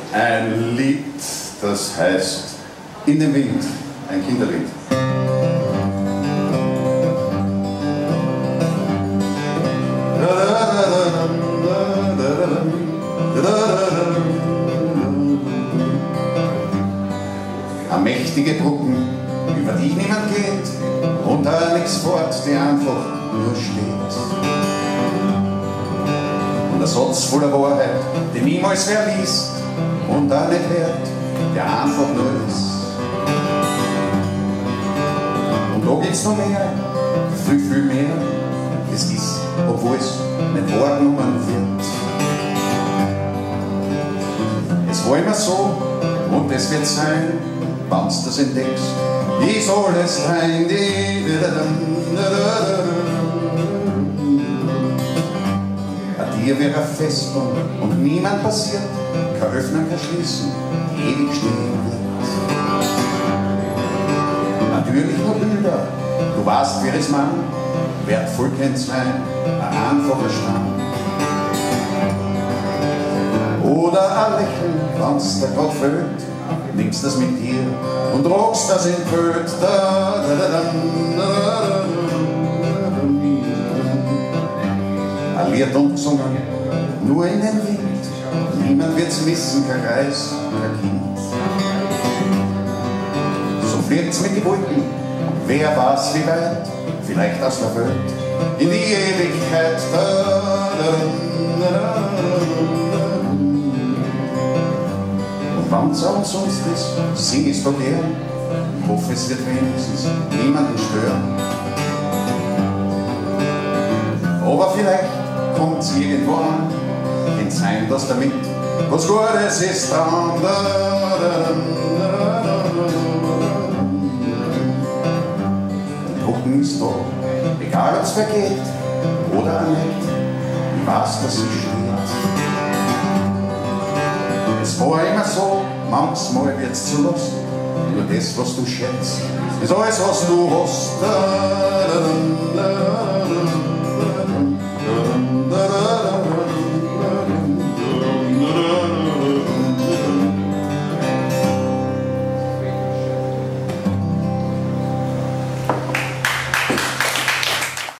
Ein Lied, das heißt In dem Wind, ein Kinderlied. An mächtige Brücken, über die niemand geht, und da nichts fort, die einfach nur steht. Und ein Satz voller Wahrheit, den niemals wer liest, und da nicht hört, der einfach nur ist. Und da gibt's noch mehr, viel, viel mehr. Es ist, obwohl es nicht wahrgenommen wird. Es war immer so, und es wird sein, wenn's das entdeckst, wie soll es sein, ein Tier wäre Festung und niemand passiert, kein Öffnen, kein Schließen, ewig stehen wird. Natürlich nur Bilder, du weißt, wer es Mann, wertvoll kann's sein, ein einfacher Stamm. Oder ein Lächeln, wenn's dir grad fällt, nimmst das mit dir und rockst das in Föt. Ein Lied und gesungen, nur in den Wind, niemand wird's wissen, kein Reis, kein Kind. So fliegt's mit die Wolken, wer weiß wie weit, vielleicht aus der Welt, in die Ewigkeit. Wenn's auch sonst ist, sing ich's doch gern. Ich hoffe, es wird wenigstens niemanden stören. Aber vielleicht kommt's irgendwann, kann sein, dass damit was Gutes ist dran. Der Drucken ist da, egal ob's vergeht oder nicht, ich weiß, dass sie steht. Es war immer so, manchmal wird's zu Lust, nur das, was du schätzt, ist alles, was du hast.